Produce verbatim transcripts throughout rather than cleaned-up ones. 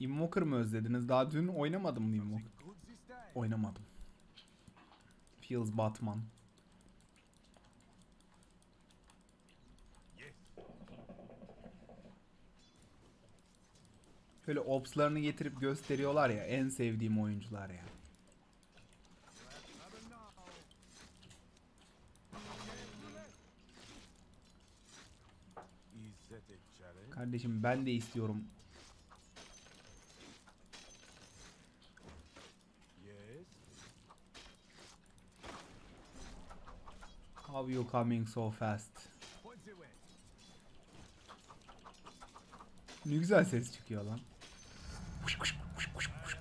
Invoker mı özlediniz? Daha dün oynamadım mı Invoker? Oynamadım. Feels Batman. Şöyle opslarını getirip gösteriyorlar ya, en sevdiğim oyuncular ya. Kardeşim ben de istiyorum. How you coming so fast? Ne güzel ses çıkıyor lan. Kuş kuş kuş kuş kuş.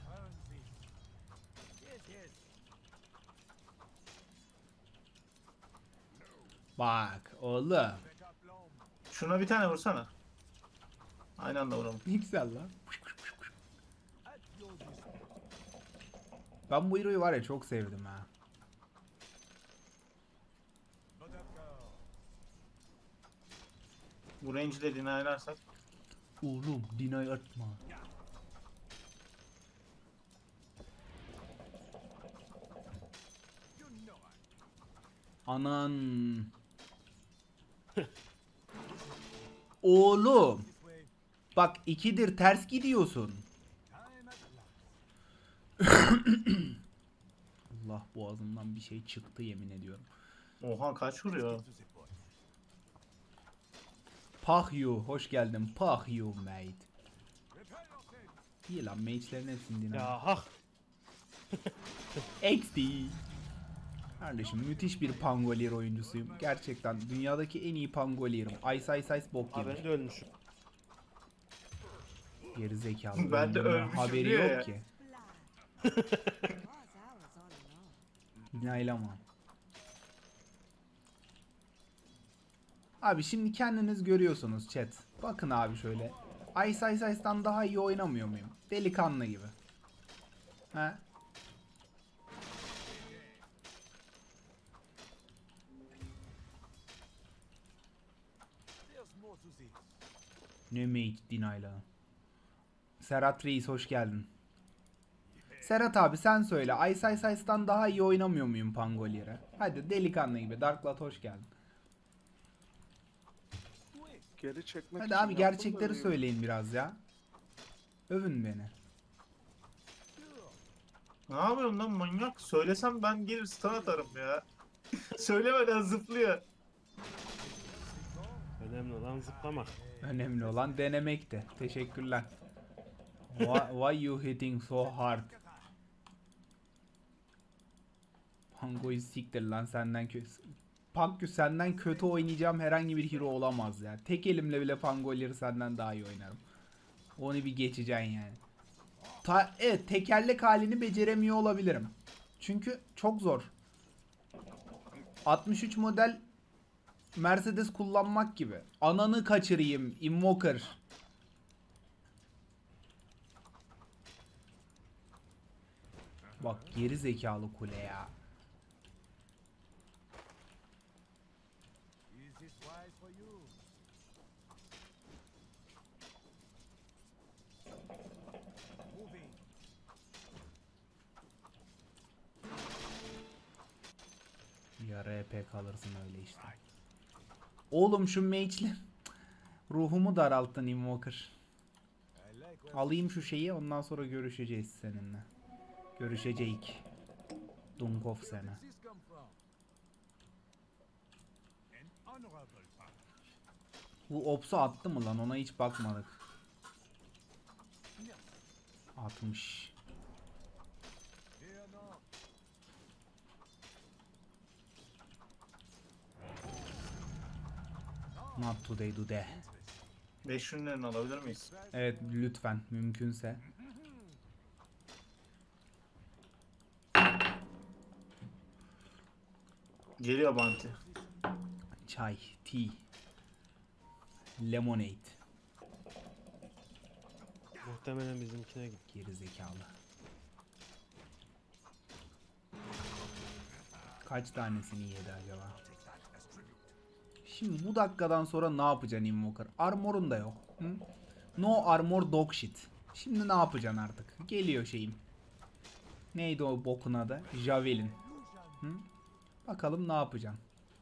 Bak oğlum. Şuna bir tane vursana. Aynı anda vuralım. Ne güzel lan. Kuş kuş kuş kuş. Ben bu hero'yu var ya çok sevdim ha. Bu range'i de dinlerlersak. Oğlum deny atma. Anan. Oğlum. Bak ikidir ters gidiyorsun. Allah boğazımdan bir şey çıktı yemin ediyorum. Oha kaç vuruyor? Pahyu hoş geldin. Pahyu mate. İyi lan mage'lerin hepsini dinle. Ya hah. X D. Kardeşim müthiş bir Pangolier oyuncusuyum. Gerçekten dünyadaki en iyi Pangolier'im. Ice Ice Ice bok Abi ben gibi. de ölmüşüm. Geri zekalı. Ben de Ölümüne ölmüşüm haberi diyor yok ya. ki. İnaylama. Abi şimdi kendiniz görüyorsunuz chat. Bakın abi şöyle. Ice Ice Ice'dan daha iyi oynamıyor muyum? Delikanlı gibi. He? Ne mate dinayla. Serhat Reis hoş geldin. Serhat abi sen söyle. Ice Ice Ice'dan daha iyi oynamıyor muyum Pangolier'e? Hadi delikanlı gibi. Darklat hoş geldin. Geri çekmek Hadi için abi yaptım gerçekleri da söyleyin biraz ya. Övün beni. Ne yapıyorsun lan manyak? Söylesem ben gelir stun atarım ya. Söylemeden zıplıyor. Önemli olan zıplamak. Önemli olan denemekti. Teşekkürler. Why, why you hitting so hard? Pango'yu siktir lan senden kötü. Pango senden kötü oynayacağım herhangi bir hero olamaz ya. Tek elimle bile Pangolier'i senden daha iyi oynarım. Onu bir geçeceksin yani. Ta evet tekerlek halini beceremiyor olabilirim. Çünkü çok zor. altmış üç model Mercedes kullanmak gibi. Ananı kaçırayım Invoker. Bak geri zekalı kule ya. Ya R P kalırsın öyle işte. Oğlum şu mage'li ruhumu daralttın Invoker. Alayım şu şeyi ondan sonra görüşeceğiz seninle. Görüşeceğiz. Dunkov sene. Bu opsu attı mı lan ona hiç bakmadık. Atmış. Not today today. beş ürünlerini alabilir miyiz? Evet lütfen mümkünse. Geliyor Bounty. Çay, tea, lemonade. Muhtemelen bizimkine git. Geri zekalı. Kaç tanesini yedi acaba? Şimdi bu dakikadan sonra ne yapacaksın Invoker? Armor'un da yok. Hı? No armor dog shit. Şimdi ne yapacaksın artık? Geliyor şeyim. Neydi o bokun adı? Javelin. Hı? Bakalım ne yapacaksın?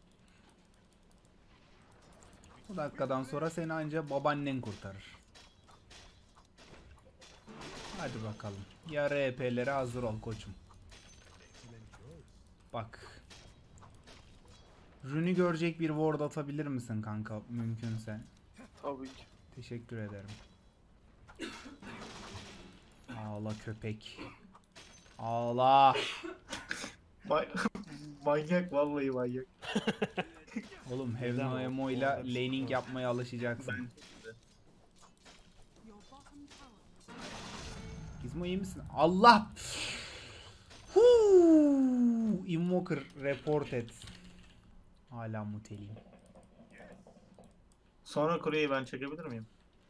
Bu dakikadan sonra seni anca babaannen kurtarır. Hadi bakalım. Ya R P'lere hazır ol koçum. Bak. Rünü görecek bir ward atabilir misin kanka mümkünse? Tabii ki. Teşekkür ederim. Ağla köpek. Ağla. Ma- manyak vallahi manyak. Oğlum Neden Heaven o? Emo ile Orada bir şey laning var. yapmaya alışacaksın. Gizmo iyi misin? Allah! Huu! Invoker report et. Hala muteliyim. Sonra kuleyi ben çekebilir miyim?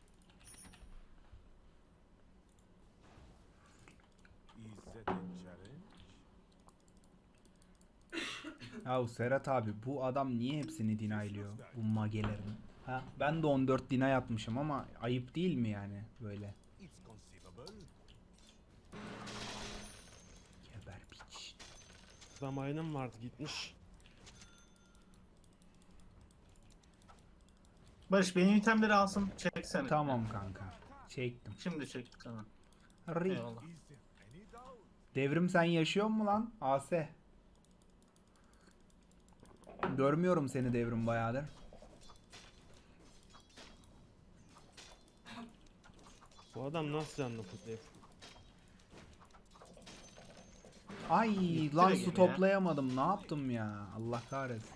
Ya Serhat abi bu adam niye hepsini dinaylıyor bu magelerin? Ha ben de on dört deny atmışım ama ayıp değil mi yani böyle? Geber piç. Zamanım vardı gitmiş. Barış benim itemleri alsın çeksene. Tamam kanka. Çektim. Şimdi çek sana. Ri. Eyvallah. Devrim sen yaşıyor mu lan? A S. Görmüyorum seni Devrim bayağıdır. Bu adam nasıl canlı futbol? Ay Gitti lan de su gene ya. toplayamadım. Ne yaptım ya? Allah kahretsin.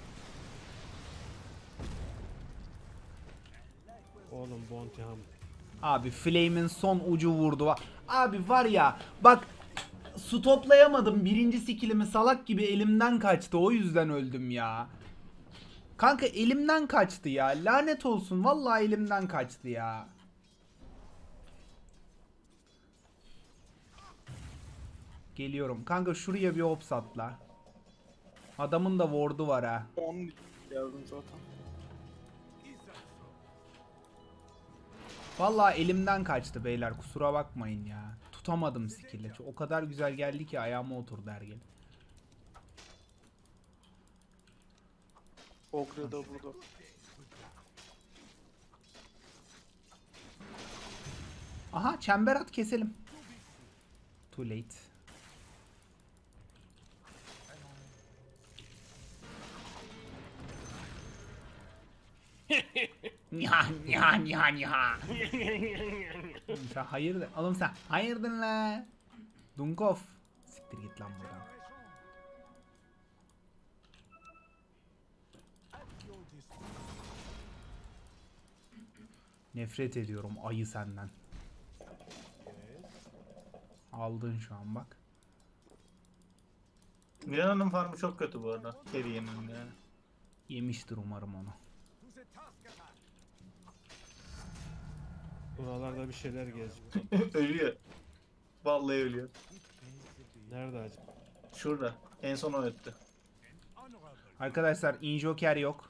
Oğlum Bounty Ham. Abi Flame'in son ucu vurdu. Va- Abi var ya bak su toplayamadım. Birinci skillimi salak gibi elimden kaçtı. O yüzden öldüm ya. Kanka elimden kaçtı ya. Lanet olsun. Vallahi elimden kaçtı ya. Geliyorum. Kanka şuraya bir hops atla. Adamın da ward'u var ha. on geldim zaten. Vallahi elimden kaçtı beyler. Kusura bakmayın ya. Tutamadım skill'le. O kadar güzel geldi ki ayağıma oturdu Ergin. Ogre da burada. Aha çember at keselim. Too late. Niha niha niha niha. Sen hayırdır? Oğlum sen hayırdır la? Dunkov. Siktir git lan buradan. Nefret ediyorum ayı senden. Aldın şu an bak. Miranna'nın farmı çok kötü bu arada. Carry'nin yani. Yemiştir umarım onu. Buralarda bir şeyler geziyor. Ölüyor. Vallahi ölüyor. Nerede acaba? Şurada. En son o öttü. Arkadaşlar injoker yok.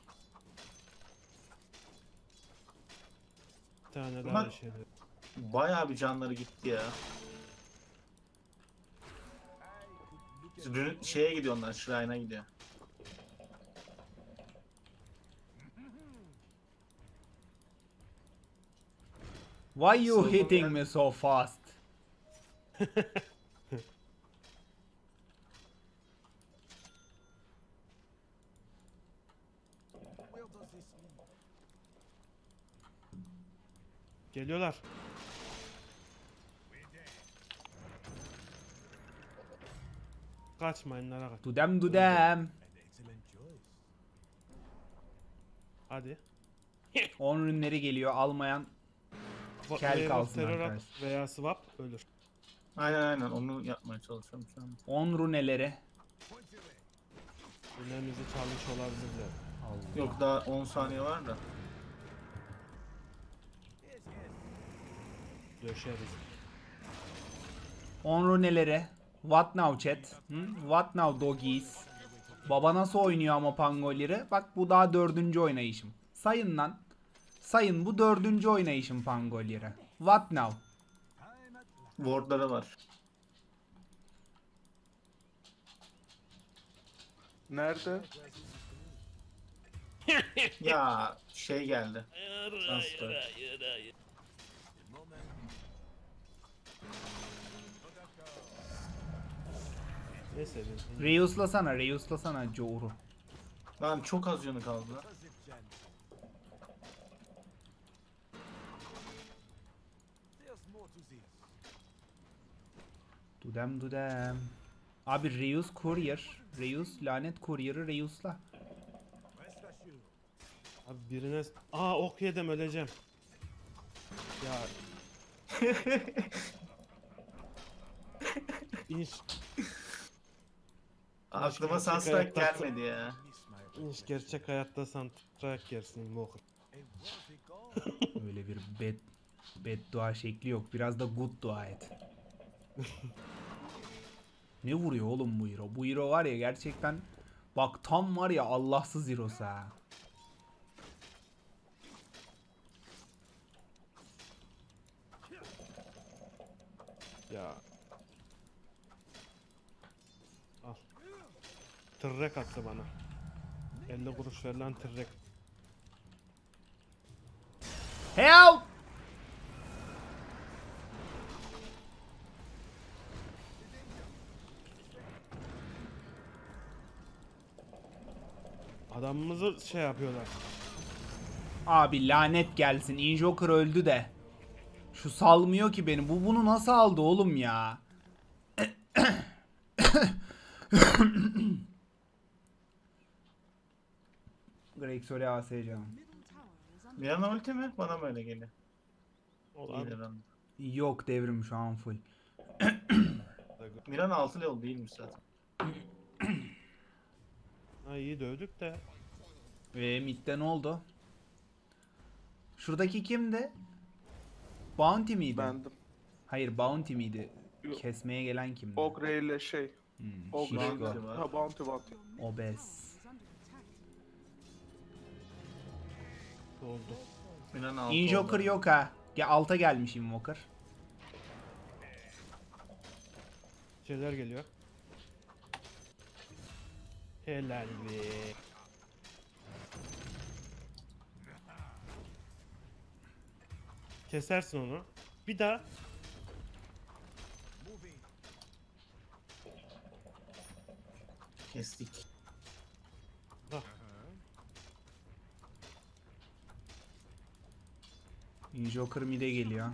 Bir tane daha Bunlar- bir şeyler. Bayağı bir canları gitti ya. Rün- Şeye gidiyor onlar. Shrine'a gidiyor. Why you So- hitting me so fast? Geliyorlar. Kaçmayın lara kaç. Dudem dudem. Hadi. on ürünleri geliyor almayan. Va- Kel Wave of kalsın Terror at arkadaş. veya swap ölür. Aynen aynen onu yapmaya çalışıyorum şu an. on runeleri. Ünemizi çalmış olabilirler. Allah. Yok daha on saniye var da. Döşeriz. on runeleri. What now chat? Hı? What now doggies? Baba nasıl oynuyor ama Pangolieri? Bak bu daha dördüncü oynayışım. Sayın lan. Sayın bu dördüncü oynayışım Pangolieri. What now? Wardları var. Nerede? Ya şey geldi. Sunstrike. Neyse. ben- Reus'lasana, Reus'lasana Joe'ru. Lan çok az yanı kaldı lan. Dudem dudem. Abi Reus Courier. Reus lanet Courier'ı Reus'la. Abi birine... Aa ok yedim öleceğim. Ya inş, Aklıma gerçek Sunstrike hayatta- gelmedi ya. inş gerçek hayatta soundtrack yersin bu. Öyle bir bed, beddua şekli yok. Biraz da good dua et. Ne vuruyor oğlum bu hero? Bu hero var ya gerçekten bak tam var ya Allahsız hero'su ha. Ya. Al. Tırrek attı bana. elli kuruş verilen tırrek. Help! Adamımızı şey yapıyorlar. Abi lanet gelsin. Injoker öldü de. Şu salmıyor ki beni. Bu bunu nasıl aldı oğlum ya? Greg söyle A S canım. Mirana ulti mi? Bana mı öyle geliyor? Olan İyidir lan. Yok devrim şu an full. Mirana altı level değilmiş zaten. ha, iyi dövdük de. Ve midde ne oldu? Şuradaki kimdi? Bounty miydi? Bendim. Hayır Bounty miydi? Yok. Kesmeye gelen kimdi? Ogre ile şey. Hmm, Ogre. Şişko. Bounty var. Ha bounty bounty. Obez. Oldu. Mirana altı Injoker oldu. yok ha. Ya alta gelmiş Invoker. Şeyler geliyor. Helal be. Kesersin onu. Bir daha. Kestik. Bak. Injoker mid'e geliyor.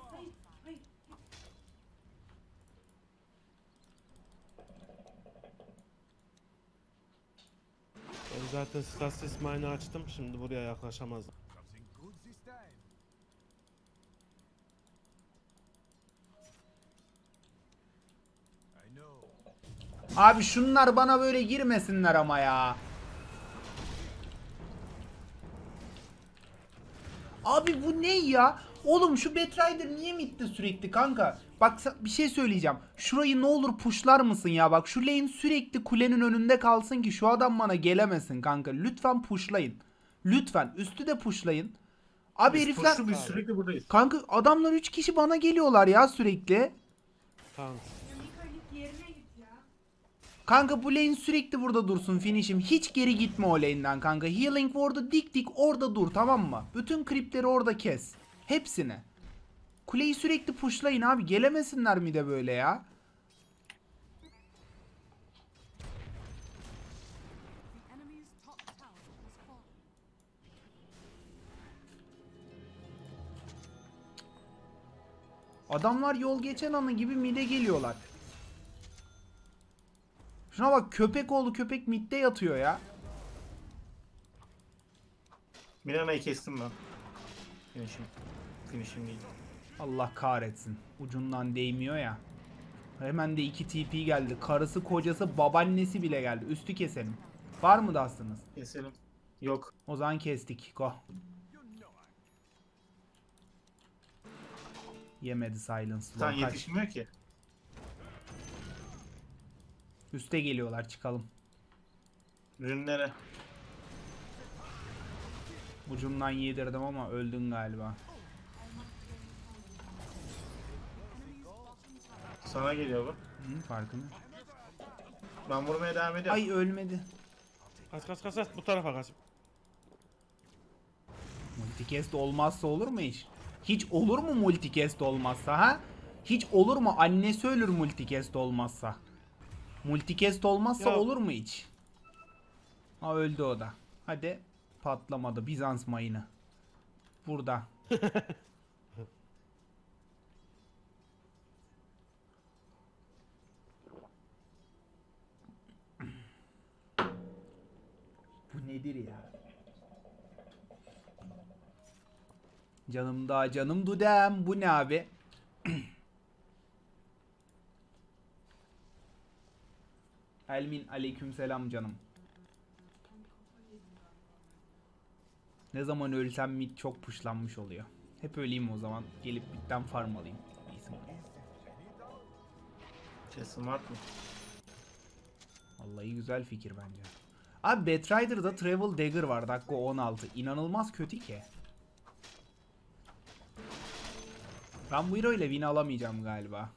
Ben zaten stasis mine'ı açtım. Şimdi buraya yaklaşamaz. Abi şunlar bana böyle girmesinler ama ya. Abi bu ne ya? Oğlum şu Batrider niye midde sürekli kanka? Bak sa- bir şey söyleyeceğim. Şurayı ne olur pushlar mısın ya? Bak şu lane sürekli kulenin önünde kalsın ki şu adam bana gelemesin kanka. Lütfen pushlayın. Lütfen üstü de pushlayın. Abi Biz herifler... push'lu, biz sürekli buradayız. Kanka adamlar üç kişi bana geliyorlar ya sürekli. Tamam. Kanka bu lane sürekli burada dursun finish'im. Hiç geri gitme o lane'den kanka. Healing ward'u dik dik orada dur tamam mı? Bütün creep'leri orada kes. Hepsini. Kuleyi sürekli pushlayın abi. Gelemesinler mi de böyle ya? Adamlar yol geçen anı gibi mid'e geliyorlar. Şuna bak köpek oğlu köpek mid'de yatıyor ya. Mirana'yı kestim ben. Finish'im. Finish'im değil. Allah kahretsin. Ucundan değmiyor ya. Hemen de iki T P geldi. Karısı, kocası, babaannesi bile geldi. Üstü keselim. Var mı dastınız? Keselim. Yok. O zaman kestik. Go. Yemedi silence. Sen Kaç. yetişmiyor ki. Üste geliyorlar çıkalım. Rünlere. Ucundan yedirdim ama öldün galiba. Sana geliyor bu. Hı, farkında. Ben vurmaya devam ediyorum. Ay ölmedi. Kaç kaç kaç kaç bu tarafa kaç. Multicast olmazsa olur mu hiç? Hiç olur mu multicast olmazsa ha? Hiç olur mu? Annesi ölür multicast olmazsa. Multicast olmazsa Ya- olur mu hiç? Ha öldü o da. Hadi patlamadı Bizans mayını. Burada. Bu nedir ya? Canım da canım dudem. Bu ne abi? Elmin aleykümselam canım. Ne zaman ölsem mid çok pushlanmış oluyor. Hep öleyim o zaman. Gelip midden farm alayım. İyisin. Şey, smart mı? Vallahi güzel fikir bence. Abi Batrider'da Travel Dagger var dakika on altı. İnanılmaz kötü ki. Ben bu hero ile win alamayacağım galiba.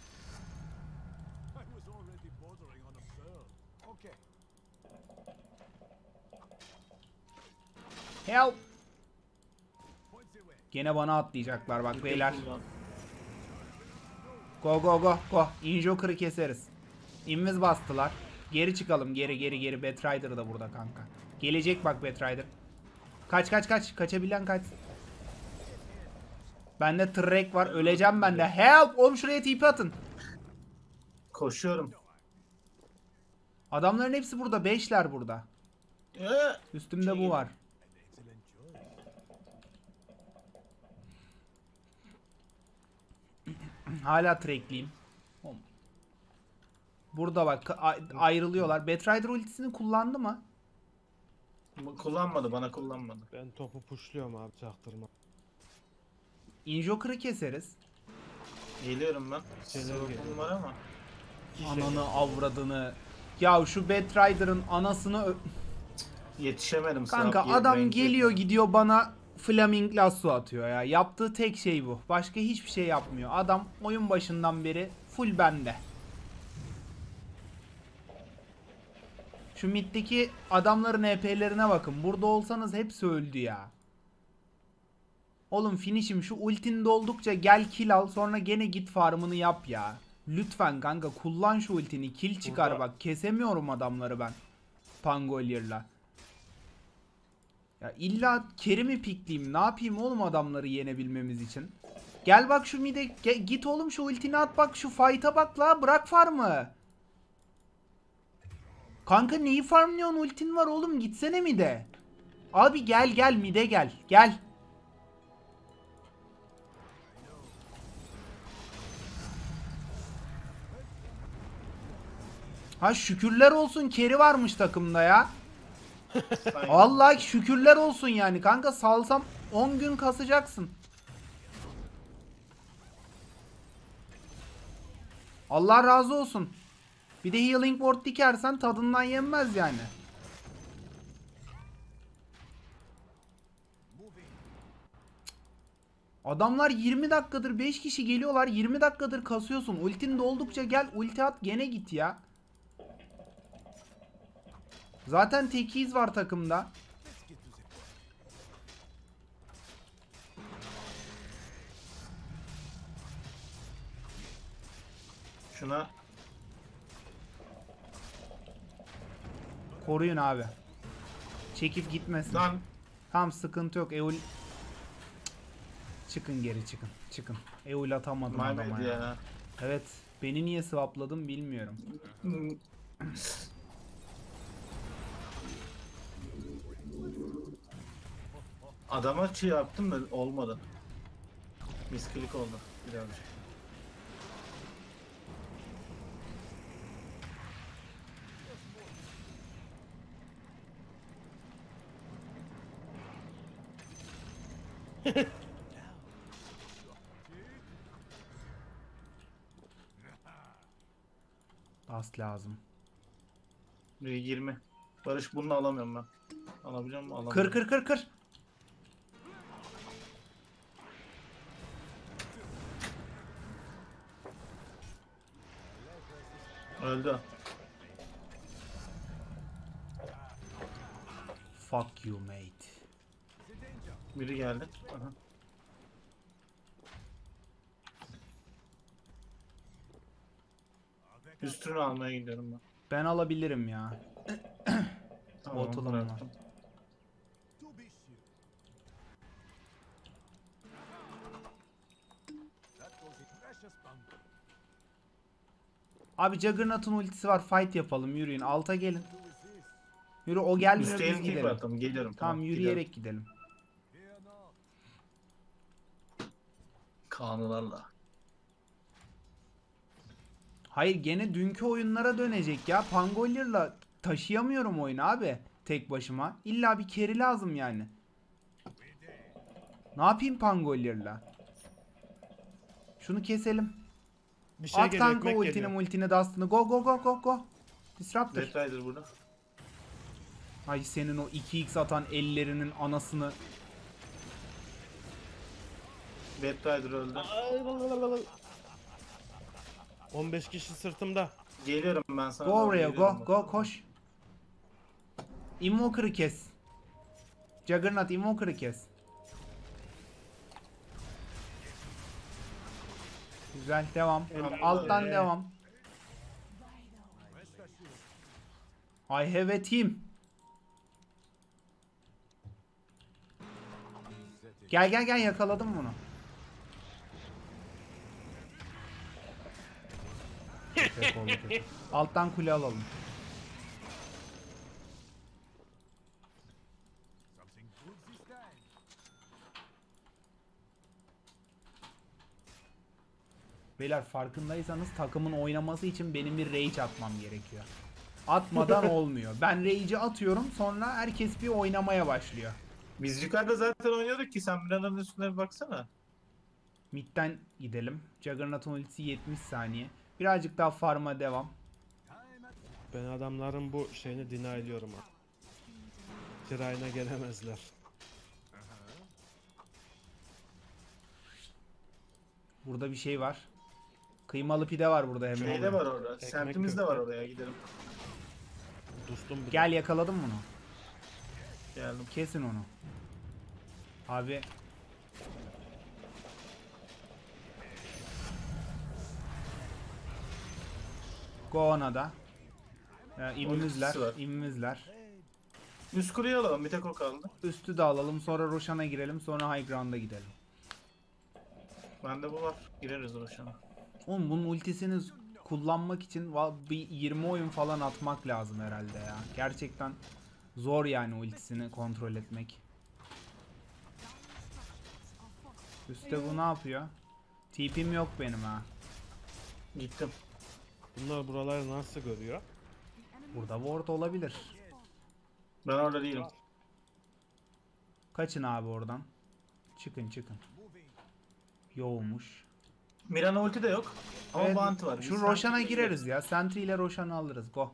Help! Gene bana atlayacaklar bak beyler. Go go go go. Injoker'ı keseriz. Invis bastılar. Geri çıkalım geri geri geri. Batrider da burada kanka. Gelecek bak Batrider. Kaç kaç kaç. Kaçabilen kaç. Bende trek var. Öleceğim ben de. Help! Oğlum şuraya T P atın. Koşuyorum. Adamların hepsi burada. Beşler burada. Ee, Üstümde bu var. Hala trekliyim. Burada bak a- ayrılıyorlar. Batrider ultisini kullandı mı? bu kullanmadı, bana kullanmadı. Ben topu pushluyorum abi çaktırma. Injoker'ı keseriz. Geliyorum ben. Şeyler Sorunum geliyor. var ama. Ananı avradını. Ya şu Batrider'ın anasını ö- Yetişemedim. Kanka Swap adam range geliyor yetmedi. gidiyor bana Flaming Lasso atıyor ya. Yaptığı tek şey bu. Başka hiçbir şey yapmıyor. Adam oyun başından beri full bende. Şu middeki adamların E P'lerine bakın. Burada olsanız hepsi öldü ya. Oğlum finish'im şu ultin doldukça gel kill al sonra gene git farmını yap ya. Lütfen kanka kullan şu ultini kill çıkar Burada- bak kesemiyorum adamları ben. Pangolier'la. Ya illa Kerim'i pikleyeyim ne yapayım oğlum adamları yenebilmemiz için. Gel bak şu mide ge- git oğlum şu ultini at bak şu fight'a bak la bırak farmı. Kanka neyi farmlıyorsun ultin var oğlum gitsene mide. Abi gel gel mide gel gel. Ha şükürler olsun Keri varmış takımda ya. Sen- Vallahi şükürler olsun yani kanka salsam on gün kasacaksın. Allah razı olsun. Bir de healing ward dikersen tadından yenmez yani. Adamlar yirmi dakikadır beş kişi geliyorlar. yirmi dakikadır kasıyorsun. Ultin doldukça gel ulti at gene git ya. Zaten tekiz var takımda. Şuna Koruyun abi. Çekip gitmesin. lan Tam sıkıntı yok. Eul çıkın geri çıkın. Çıkın. Eul atamadım adama maymed ya. ya. Evet. Beni niye swapladın bilmiyorum. Adama şey yaptım da olmadı. Misklik oldu birazcık. As lazım. Bir yirmi. Barış bunu alamıyorum ben. Alabiliyor muyum? Alamıyorum. Kır kır kır kır. Öldü. Fuck you mate. Biri geldi. Aha. Üstünü almaya gidiyorum ben. Ben alabilirim ya. Tamam, Botulum bıraktım. Abi Juggernaut'un ultisi var. Fight yapalım. Yürüyün. Alta gelin. Yürü, o gelmiyor, Üstelik biz ilk gidelim. bıraktım. Geliyorum. Tamam, yürüyerek gidelim. Kanılarla. Hayır, gene dünkü oyunlara dönecek ya. Pangolier'la taşıyamıyorum oyunu abi. Tek başıma. İlla bir carry lazım yani. Ne yapayım Pangolier'la? Şunu keselim. Bir şey At geliyor, kanka ekmek ultini geliyor. multini dastını. Go go go go go. Disruptor. Red Rider burada. Ay senin o iki x atan ellerinin anasını. Red Rider öldü. on beş kişi sırtımda. Geliyorum ben sana. Go doğru oraya, geliyorum go bak. go koş. Invoker'ı kes. Juggernaut Invoker'ı kes. Güzel, devam. Tamam, Alttan ee. devam. I have a team. Gel gel gel, yakaladım bunu. Köpek oldu, köpek. Alttan kule alalım. Beyler, farkındaysanız takımın oynaması için benim bir rage atmam gerekiyor. Atmadan olmuyor. Ben rage'i atıyorum, sonra herkes bir oynamaya başlıyor. Biz yukarıda zaten oynuyorduk ki, sen Miran'ın üstüne bir baksana. Mid'den gidelim. Juggernaut'un ultisi yetmiş saniye. Birazcık daha farm'a devam. Ben adamların bu şeyini denialiyorum ha. Tirayına gelemezler. Burada bir şey var. Kıymalı pide var burada hemen. Şey de var orada. Ekmek Semtimiz de köfte. var, oraya gidelim. Dostum bir Gel, yakaladım bunu. Geldim. Kesin onu. Abi. Go ona da. Ya, immüzler, Ultisi var. immüzler. Üst kuleyi alalım, bir tek o kaldı. Üstü de alalım, sonra Roshan'a girelim, sonra High Ground'a gidelim. Bende bu var. Gireriz Roşan'a. Oğlum bunun ultisini kullanmak için va- bir yirmi oyun falan atmak lazım herhalde ya. Gerçekten zor yani ultisini kontrol etmek. Üste bu ne yapıyor? T P'm yok benim ha. Gittim. bunlar buraları nasıl görüyor? Burada ward olabilir. Ben orada değilim. Kaçın abi oradan. Çıkın çıkın. Yoğumuş. Mirana ulti de yok. Ama Evet, bounty var. şu Biz Roshan'a Sentry'ye gireriz ya. Sentry ile Roshan'ı alırız. Go.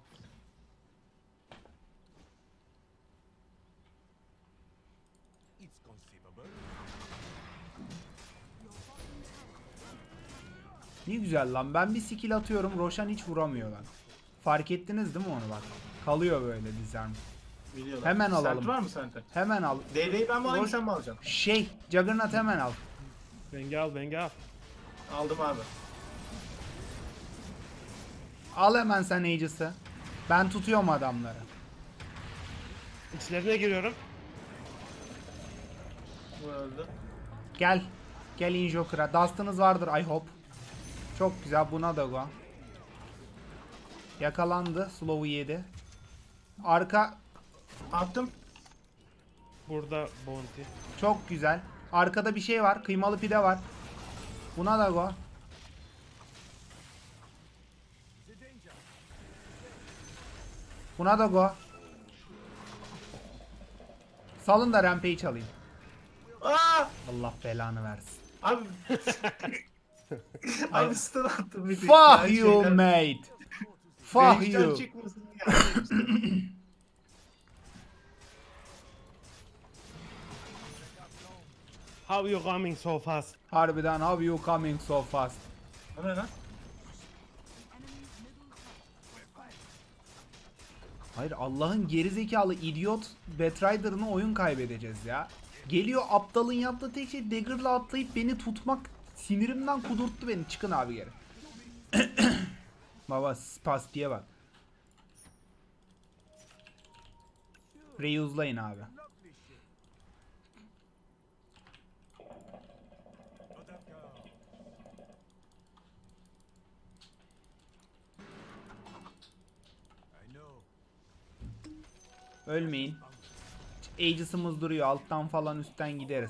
Ne güzel lan. Ben bir skill atıyorum. Roshan hiç vuramıyor lan. Fark ettiniz değil mi onu bak? Kalıyor böyle disarm. Biliyorlar. Hemen Sentry alalım. var mı sende? Hemen al. D D'yi ben mi alayım, Roş- sen mi alacaksın? Şey, Juggernaut hemen al. Benge al, benge al. Aldım abi. Al hemen sen Aegis'ı. Ben tutuyorum adamları. İçlerine giriyorum. Bu öldü. Gel. Gel Injoker'a. Dust'ınız vardır I hope. Çok güzel, buna da go. Yakalandı. Slow'u yedi. Arka Attım. Burada bounty. çok güzel. Arkada bir şey var. Kıymalı pide var. Buna da go. Buna da go. Salın da rampage alayım. Aa! Allah belanı versin. Abi. Abi stun attım bir tek. Fuck Yani you şeyden- mate. Fuck Range'den you. çıkmasın yani. How you coming so fast? Harbiden how you coming so fast? O ne lan? Hayır, Allah'ın gerizekalı idiot Batrider'ına oyun kaybedeceğiz ya. Geliyor, aptalın yaptığı tek şey dagger'la atlayıp beni tutmak, sinirimden kudurttu beni. Çıkın abi geri. Baba spastiye bak. Reuslayın abi. Ölmeyin. Aegis'ımız duruyor. Alttan falan üstten gideriz.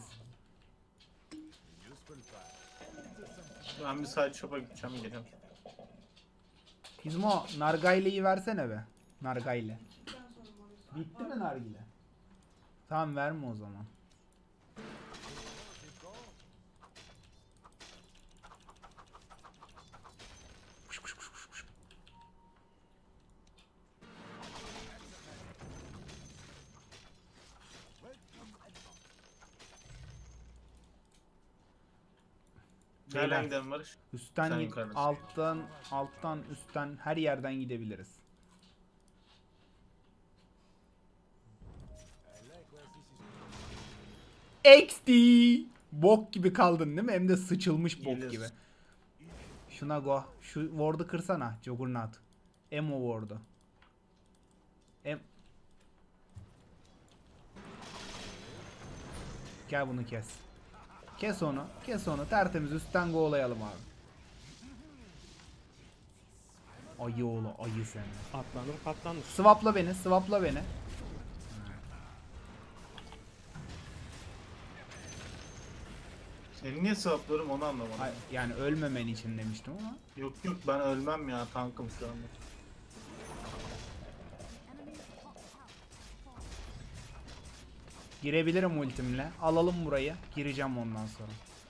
Ben bir side shop'a gideceğim geliyorum. Tizmo, nargayleyi versene be. Nargayle. Bitti mi nargile? Tamam, verme o zaman. Nereden gidelim Barış? Üstten Sen git, yukarıdasın. alttan, alttan, üstten, her yerden gidebiliriz. X D! Bok gibi kaldın değil mi? Hem de sıçılmış bok Gelir. gibi. Şuna go. Şu ward'u kırsana. Juggernaut. Emo ward'u. Em Gel bunu kes. Kes onu. Kes onu. Tertemiz üstten go'layalım abi. Ayı oğlu, ayı seni. Atlanır patlanır. Swapla beni, swapla beni. Seni niye swaplıyorum onu anlamadım. Ay, yani ölmemen için demiştim ama. Yok yok ben ölmem ya, tankım şu anda. Girebilirim ultimle. Alalım burayı. Gireceğim ondan sonra.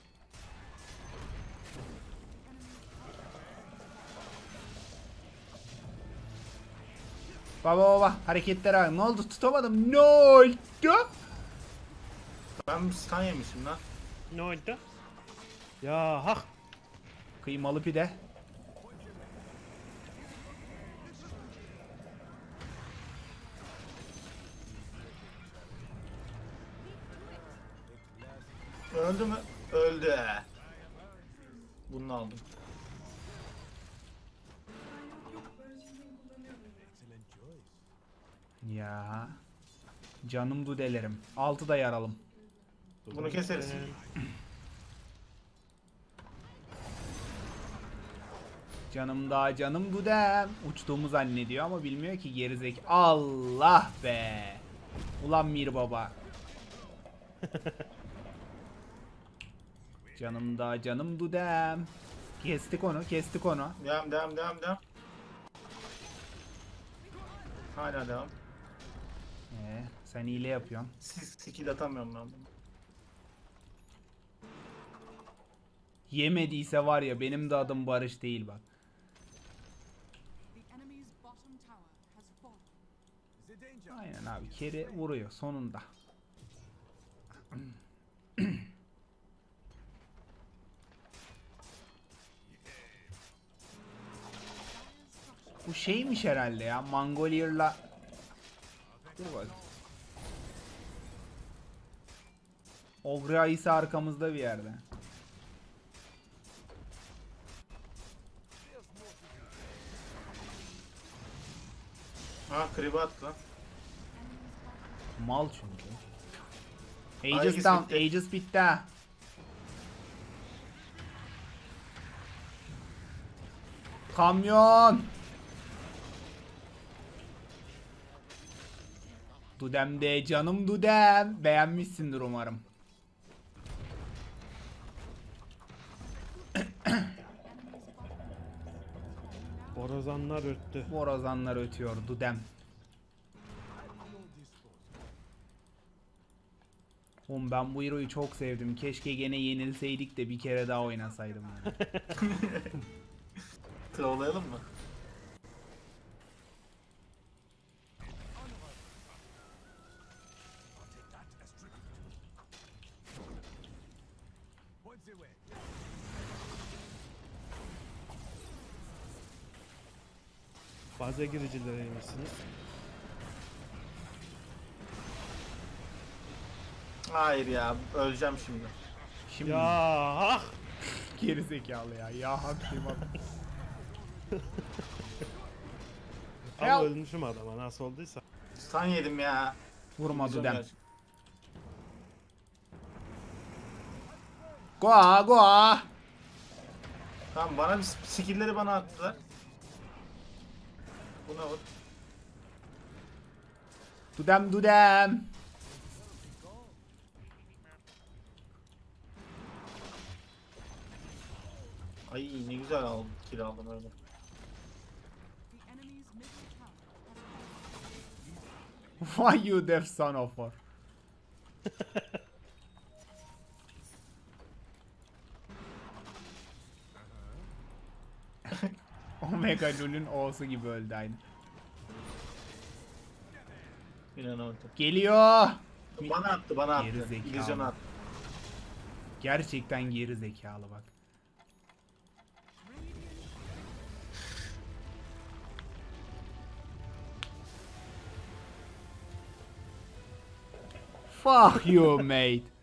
Baba baba hareketlere bak. Ne oldu, tutamadım. Ne oldu? Ben bir stun yemişim lan. Ne oldu? Ya hak. Kıymalı pide. Öldü mü? Öldü. Bunu aldım. Ya. Canım dudelerim. Altı da yaralım. Bunu keseriz. Canım da canım dudem. Uçtuğumu zannediyor ama bilmiyor ki gerizek. Allah be. Ulan Mir Baba. Canım da canım dudem. Kestik onu, kestik onu. Devam devam devam devam. Hala devam. Ee, sen hile yapıyorsun. Siz skill atamıyorum ben bunu. Yemediyse var ya, benim de adım Barış değil bak. The enemy's bottom tower has fallen. Aynen abi, keri vuruyor sonunda. Bu şeymiş herhalde ya, Mongoliar'la. Dur bak. Ogre ayısı arkamızda bir yerde. Ha kribi attı lan. Mal çünkü. Aegis Aegis down, bitti. Aegis bitti ha. Kamyon. Dudem de canım Dudem. Beğenmişsindir umarım. Borazanlar öttü. Borazanlar ötüyor Dudem. Oğlum ben bu hero'yu çok sevdim. Keşke gene yenilseydik de bir kere daha oynasaydım. Yani. Trollayalım mı? Baze giricileriymişsiniz. Hayır ya, öleceğim şimdi. Şimdi Ya ah. geri zekalı ya. Ya hak duymadım. Ama Help. ölmüşüm adama nasıl olduysa. Stun yedim ya. Vurmadı Üzüldüm dem. gerçekten. Goa goa. Tamam, bana bir skill'leri bana attılar. Buna vur. Dudem dudem. Ay ne güzel aldım, kill aldım öyle. The enemy's middle tower has fallen. Why you deaf son of a? Omega Lul'ün O'su gibi öldü aynı. İnanamadım. Geliyor. Bana attı, bana attı. Geri zekalı. İllüzyon attı. Gerçekten geri zekalı bak. Fuck you mate.